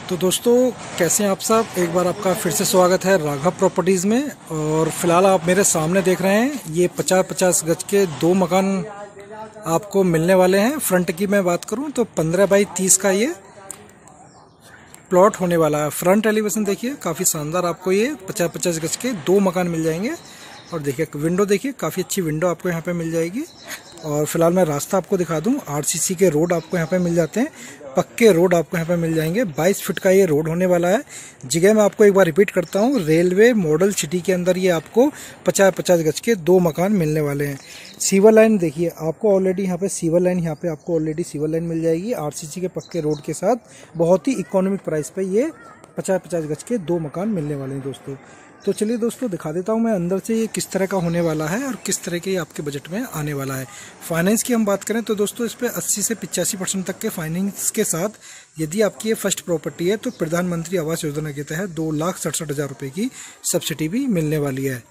तो दोस्तों, कैसे हैं आप सब। एक बार आपका फिर से स्वागत है राघव प्रॉपर्टीज़ में। और फिलहाल आप मेरे सामने देख रहे हैं ये 50-50 गज के दो मकान आपको मिलने वाले हैं। फ्रंट की मैं बात करूं तो 15 बाई 30 का ये प्लॉट होने वाला है। फ्रंट एलिवेशन देखिए, काफ़ी शानदार आपको ये 50-50 गज के दो मकान मिल जाएंगे। और देखिए विंडो, देखिए काफ़ी अच्छी विंडो आपको यहाँ पे मिल जाएगी। और फिलहाल मैं रास्ता आपको दिखा दूं। आरसीसी के रोड आपको यहाँ पे मिल जाते हैं, पक्के रोड आपको यहाँ पे मिल जाएंगे। 22 फीट का ये रोड होने वाला है। जगह मैं आपको एक बार रिपीट करता हूँ, रेलवे मॉडल सिटी के अंदर ये आपको 50-50 गज के दो मकान मिलने वाले हैं। सीवर लाइन देखिए, आपको ऑलरेडी यहाँ पे सीवर लाइन, यहाँ पे आपको ऑलरेडी सीवर लाइन मिल जाएगी आरसीसी के पक्के रोड के साथ। बहुत ही इकोनॉमिक प्राइस पे ये 50-50 गज के दो मकान मिलने वाले हैं दोस्तों। तो चलिए दोस्तों, दिखा देता हूँ मैं अंदर से ये किस तरह का होने वाला है और किस तरह के आपके बजट में आने वाला है। फाइनेंस की हम बात करें तो दोस्तों, इस पर 80 से 85% तक के फाइनेंस के साथ यदि आपकी ये फर्स्ट प्रॉपर्टी है तो प्रधानमंत्री आवास योजना के तहत 2,67,000 रुपये की सब्सिडी भी मिलने वाली है।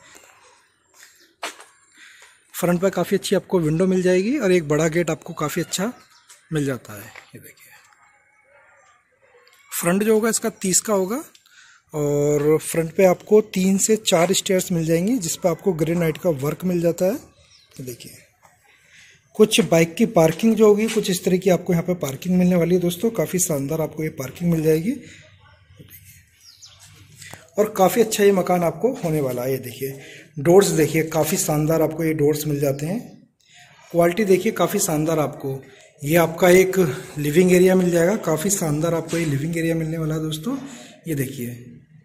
फ्रंट पर काफ़ी अच्छी आपको विंडो मिल जाएगी और एक बड़ा गेट आपको काफ़ी अच्छा मिल जाता है। ये देखिए, फ्रंट जो होगा इसका 30 का होगा। और फ्रंट पे आपको 3 से 4 स्टेयर्स मिल जाएंगी जिस पे आपको ग्रेनाइट का वर्क मिल जाता है। तो देखिए, कुछ बाइक की पार्किंग जो होगी कुछ इस तरह की आपको यहाँ पे पार्किंग मिलने वाली है दोस्तों। काफ़ी शानदार आपको ये पार्किंग मिल जाएगी और काफ़ी अच्छा ये मकान आपको होने वाला है। ये देखिए, डोर्स देखिए काफ़ी शानदार आपको ये डोर्स मिल जाते हैं। क्वालिटी देखिए काफ़ी शानदार आपको। ये आपका एक लिविंग एरिया मिल जाएगा, काफ़ी शानदार आपको ये लिविंग एरिया मिलने वाला है दोस्तों। ये देखिए,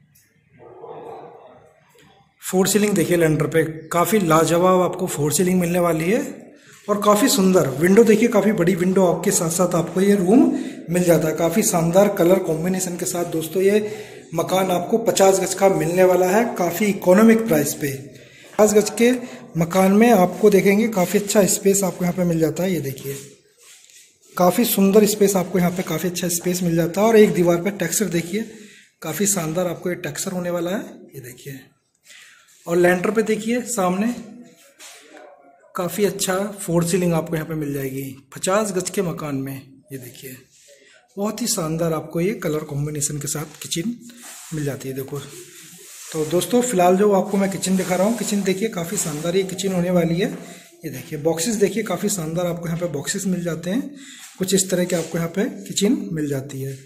फोर सीलिंग देखिए लेंटर पे, काफ़ी लाजवाब आपको फोर सीलिंग मिलने वाली है। और काफ़ी सुंदर विंडो देखिए, काफ़ी बड़ी विंडो आपके साथ साथ आपको ये रूम मिल जाता है। काफ़ी शानदार कलर कॉम्बिनेशन के साथ दोस्तों ये मकान आपको 50 गज का मिलने वाला है, काफ़ी इकोनॉमिक प्राइस पे। 50 गज के मकान में आपको देखेंगे काफ़ी अच्छा स्पेस आपको यहाँ पे मिल जाता है। ये देखिए, काफ़ी सुंदर स्पेस आपको यहाँ पे काफ़ी अच्छा स्पेस मिल जाता है। और एक दीवार पे टेक्सचर देखिए, काफ़ी शानदार आपको ये टेक्सचर होने वाला है। ये देखिए, और लेंटर पे देखिए सामने काफ़ी अच्छा फोर सीलिंग आपको यहाँ पे मिल जाएगी 50 गज के मकान में। ये देखिए, बहुत ही शानदार आपको ये कलर कॉम्बिनेशन के साथ किचन मिल जाती है। देखो तो दोस्तों, फिलहाल जो आपको मैं किचन दिखा रहा हूँ, किचन देखिए काफ़ी शानदार ये किचन होने वाली है। ये देखिए, बॉक्सेस देखिए काफ़ी शानदार आपको यहाँ पे बॉक्सेस मिल जाते हैं। कुछ इस तरह के आपको यहाँ पे किचन मिल जाती है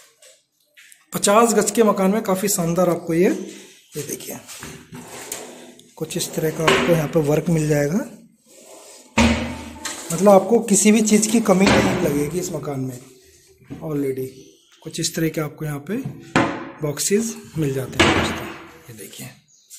50 गज के मकान में। काफ़ी शानदार आपको ये देखिए, कुछ इस तरह का आपको यहाँ पे वर्क मिल जाएगा। मतलब आपको किसी भी चीज़ की कमी नहीं लगेगी इस मकान में। ऑलरेडी कुछ इस तरह के आपको यहाँ पे बॉक्सेस मिल जाते हैं दोस्तों। ये देखिए,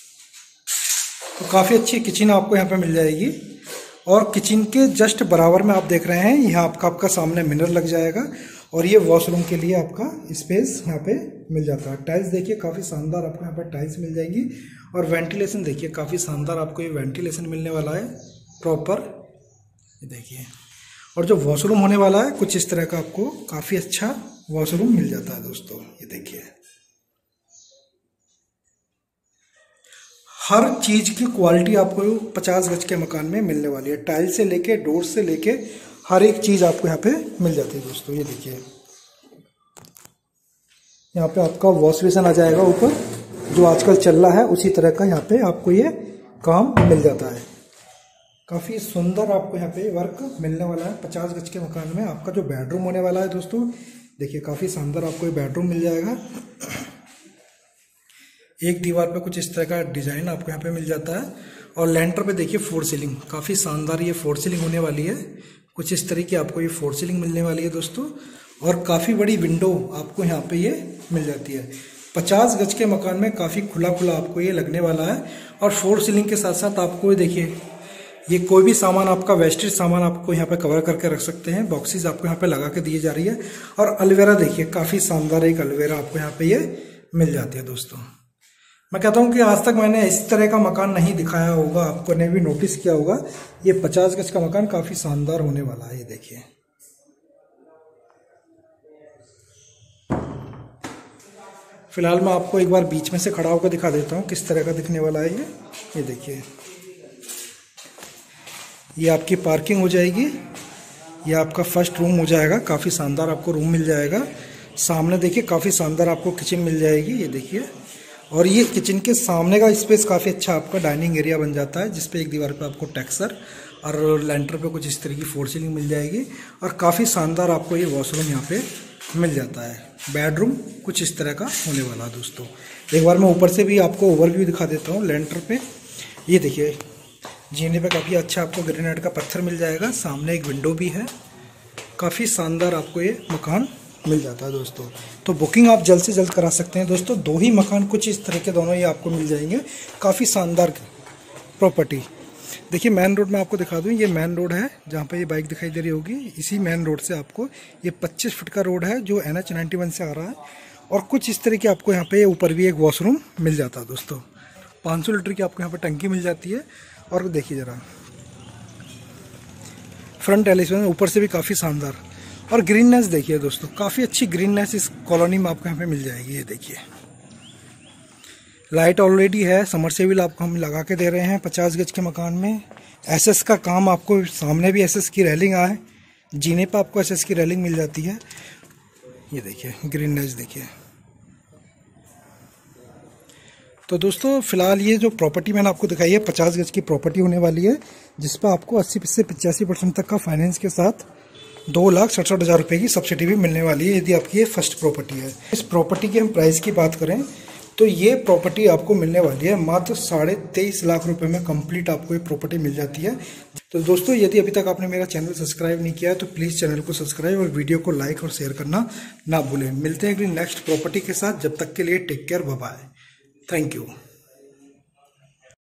तो काफ़ी अच्छी किचन आपको यहाँ पे मिल जाएगी। और किचन के जस्ट बराबर में आप देख रहे हैं, यहाँ आपका सामने मिरर लग जाएगा। और ये वॉशरूम के लिए आपका स्पेस यहाँ पे मिल जाता है। टाइल्स देखिए काफ़ी शानदार आपको यहाँ पर टाइल्स मिल जाएंगी। और वेंटिलेशन देखिए, काफ़ी शानदार आपको ये वेंटिलेशन मिलने वाला है प्रॉपर। ये देखिए, और जो वॉशरूम होने वाला है कुछ इस तरह का आपको काफ़ी अच्छा वॉशरूम मिल जाता है दोस्तों। ये देखिए, हर चीज़ की क्वालिटी आपको 50 गज के मकान में मिलने वाली है। टाइल से लेके डोर से लेके हर एक चीज़ आपको यहाँ पे मिल जाती है दोस्तों। ये देखिए, यहाँ पे आपका वॉश बेसिन आ जाएगा ऊपर, जो आजकल चल रहा है उसी तरह का यहाँ पे आपको ये काम मिल जाता है। काफ़ी सुंदर आपको यहाँ पे वर्क मिलने वाला है 50 गज के मकान में। आपका जो बेडरूम होने वाला है दोस्तों, देखिए काफ़ी शानदार आपको ये बेडरूम मिल जाएगा। एक दीवार पे कुछ इस तरह का डिज़ाइन आपको यहाँ पे मिल जाता है। और लेंटर पे देखिए फोर सीलिंग, काफ़ी शानदार ये फोर सीलिंग होने वाली है। कुछ इस तरह की आपको ये फोर सीलिंग मिलने वाली है दोस्तों। और काफ़ी बड़ी विंडो आपको यहाँ पे ये मिल जाती है। 50 गज के मकान में काफ़ी खुला खुला आपको ये लगने वाला है। और फोर सीलिंग के साथ साथ आपको देखिए, ये कोई भी सामान आपका वेस्टेज सामान आपको यहाँ पे कवर करके रख सकते हैं। बॉक्सेस आपको यहाँ पे लगा के दी जा रही है। और अलवेरा देखिए, काफ़ी शानदार एक अलवेरा आपको यहाँ पे ये मिल जाती है दोस्तों। मैं कहता हूँ कि आज तक मैंने इस तरह का मकान नहीं दिखाया होगा, आपको ने भी नोटिस किया होगा। ये 50 गज का मकान काफ़ी शानदार होने वाला है। ये देखिए, फिलहाल मैं आपको एक बार बीच में से खड़ा होकर दिखा देता हूँ किस तरह का दिखने वाला है ये देखिए, ये आपकी पार्किंग हो जाएगी। ये आपका फर्स्ट रूम हो जाएगा, काफ़ी शानदार आपको रूम मिल जाएगा। सामने देखिए काफ़ी शानदार आपको किचन मिल जाएगी, ये देखिए। और ये किचन के सामने का स्पेस काफ़ी अच्छा आपका डाइनिंग एरिया बन जाता है, जिसपे एक दीवार पे आपको टेक्सचर और लेंटर पे कुछ इस तरह की फोर सीलिंग मिल जाएगी। और काफ़ी शानदार आपको ये वॉशरूम यहाँ पे मिल जाता है। बेडरूम कुछ इस तरह का होने वाला है दोस्तों। एक बार मैं ऊपर से भी आपको ओवरव्यू दिखा देता हूँ। लेंटर पे ये देखिए, जीने पे काफ़ी अच्छा आपको ग्रेनाइट का पत्थर मिल जाएगा। सामने एक विंडो भी है। काफ़ी शानदार आपको ये मकान मिल जाता है दोस्तों। तो बुकिंग आप जल्द से जल्द करा सकते हैं दोस्तों। 2 ही मकान कुछ इस तरह के दोनों ही आपको मिल जाएंगे। काफ़ी शानदार प्रॉपर्टी। देखिए मेन रोड में आपको दिखा दूं, ये मेन रोड है जहाँ पे ये बाइक दिखाई दे रही होगी। इसी मेन रोड से आपको ये 25 फीट का रोड है जो NH 91 से आ रहा है। और कुछ इस तरह की आपको यहाँ पे ऊपर भी एक वॉशरूम मिल जाता है दोस्तों। 500 लीटर की आपको यहाँ पे टंकी मिल जाती है। और देखिए ज़रा फ्रंट एलिवेशन ऊपर से भी काफ़ी शानदार। और ग्रीननेस देखिए दोस्तों, काफ़ी अच्छी ग्रीननेस इस कॉलोनी में आपको यहाँ पे मिल जाएगी। ये देखिए लाइट ऑलरेडी है, समरसेबिल आपको हम लगा के दे रहे हैं 50 गज के मकान में। SS का काम आपको, सामने भी SS की रेलिंग है, जीने पर आपको SS की रेलिंग मिल जाती है। ये देखिए ग्रीननेस देखिए। तो दोस्तों फिलहाल ये जो प्रॉपर्टी मैंने आपको दिखाई है 50 गज की प्रॉपर्टी होने वाली है, जिस पर आपको 80 से 85% तक का फाइनेंस के साथ 2,67,000 रुपये की सब्सिडी भी मिलने वाली है, यदि आपकी ये फर्स्ट प्रॉपर्टी है। इस प्रॉपर्टी की हम प्राइस की बात करें तो ये प्रॉपर्टी आपको मिलने वाली है मात्र 23.5 लाख रुपए में कंप्लीट आपको ये प्रॉपर्टी मिल जाती है। तो दोस्तों यदि अभी तक आपने मेरा चैनल सब्सक्राइब नहीं किया है तो प्लीज़ चैनल को सब्सक्राइब और वीडियो को लाइक और शेयर करना ना भूलें। मिलते हैं अगली नेक्स्ट प्रॉपर्टी के साथ, जब तक के लिए take care, bye bye, thank you.